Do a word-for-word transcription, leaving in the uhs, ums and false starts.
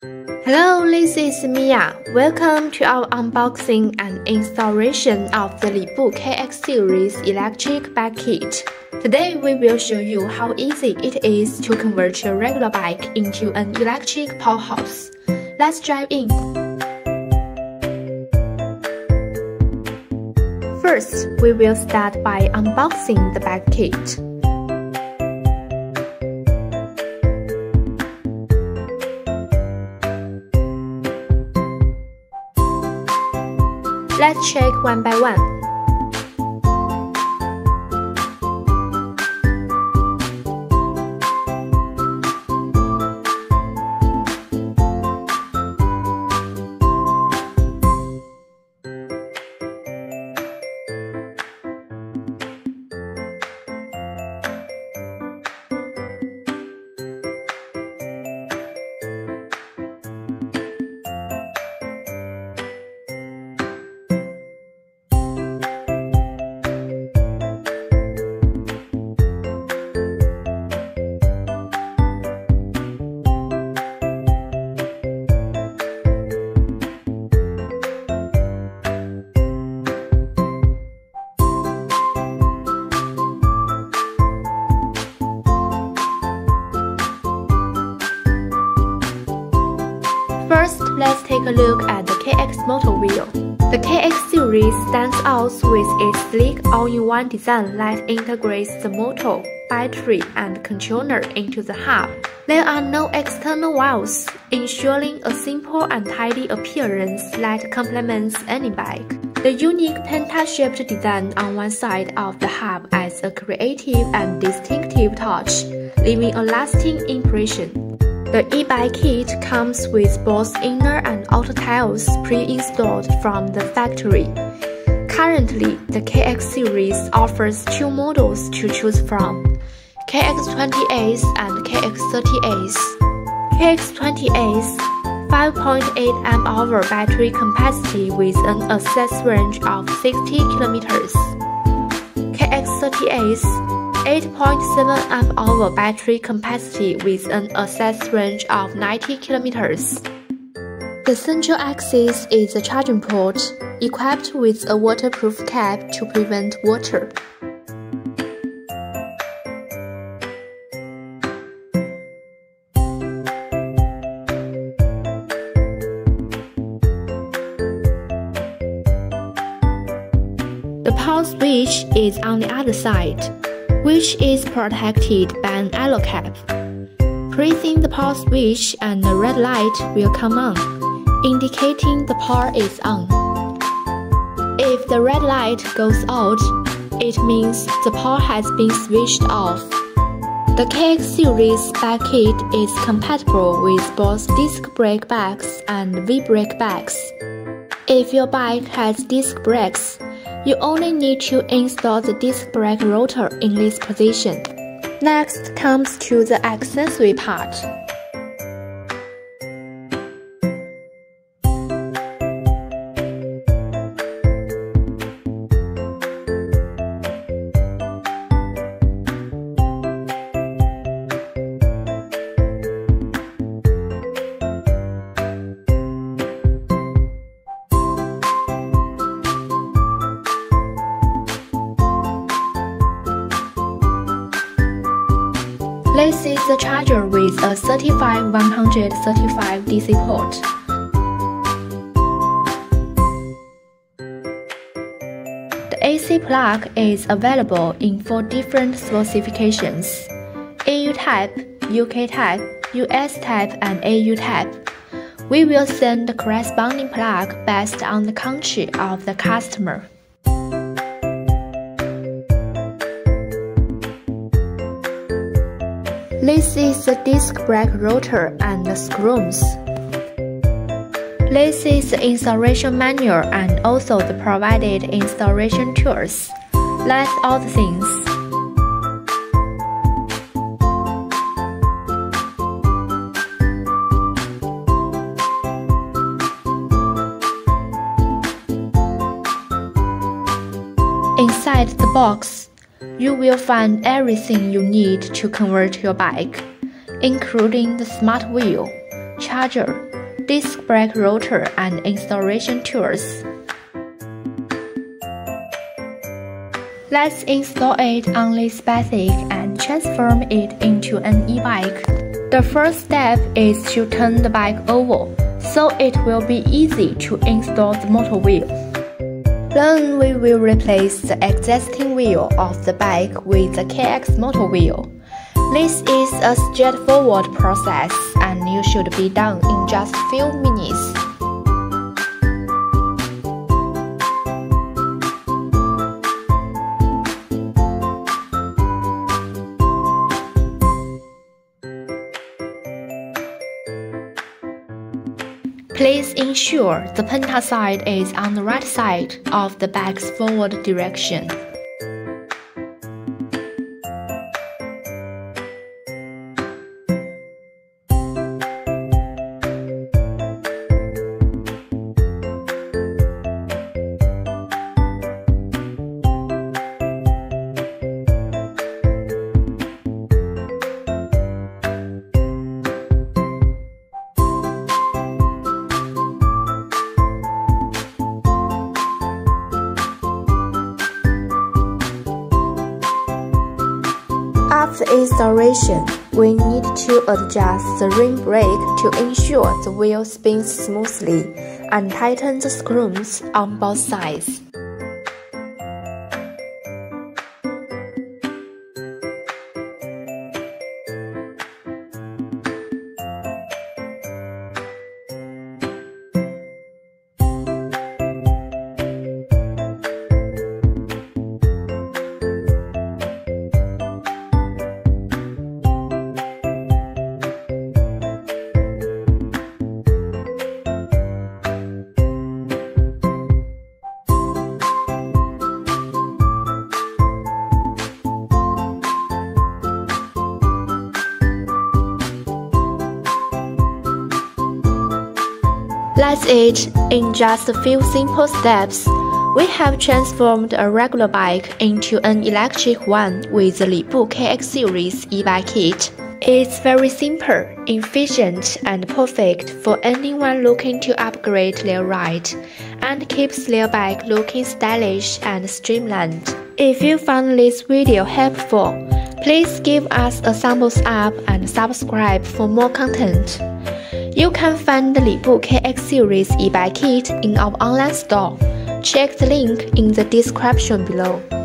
Hello, this is Mia. Welcome to our unboxing and installation of the L V B U K X series electric bike kit. Today we will show you how easy it is to convert your regular bike into an electric powerhouse. Let's dive in. First, we will start by unboxing the bike kit. Let's check one by one. First, let's take a look at the K X motor wheel. The K X series stands out with its sleek all-in-one design that integrates the motor, battery, and controller into the hub. There are no external valves, ensuring a simple and tidy appearance that complements any bike. The unique penta-shaped design on one side of the hub adds a creative and distinctive touch, leaving a lasting impression. The e-bike kit comes with both inner and outer tiles pre-installed from the factory. Currently, the K X series offers two models to choose from, K X twenty A and K X thirty A. K X twenty A, five point eight amp hour battery capacity with an access range of sixty kilometers. K X thirty A, eight point seven amp hour battery capacity with an access range of ninety kilometers. The central axis is a charging port, equipped with a waterproof cap to prevent water. The power switch is on the other side, which is protected by an alloy cap. Pressing the power switch and the red light will come on, indicating the power is on. If the red light goes out, it means the power has been switched off. The K X series bike kit is compatible with both disc brake bikes and V-brake bikes. If your bike has disc brakes, you only need to install the disc brake rotor in this position. Next comes to the accessory part. This is the charger with a thirty-five one thirty-five D C port. The A C plug is available in four different specifications: A U type, U K type, U S type, and A U type. We will send the corresponding plug based on the country of the customer. This is the disc brake rotor and the screws. This is the installation manual and also the provided installation tools. That's all the things. Inside the box, you will find everything you need to convert your bike, including the smart wheel, charger, disc brake rotor, and installation tools. Let's install it on this basic and transform it into an e-bike. The first step is to turn the bike over, so it will be easy to install the motor wheel. Then we will replace the existing wheel of the bike with the K X motor wheel. This is a straightforward process and you should be done in just a few minutes. Please ensure the penta side is on the right side of the bike's forward direction. After installation, we need to adjust the rim brake to ensure the wheel spins smoothly and tighten the screws on both sides. That's it. In just a few simple steps, we have transformed a regular bike into an electric one with the L V B U K X series e-bike kit. It's very simple, efficient, and perfect for anyone looking to upgrade their ride and keeps their bike looking stylish and streamlined. If you found this video helpful, please give us a thumbs up and subscribe for more content. You can find the L V B U K X series e-bike kit in our online store. Check the link in the description below.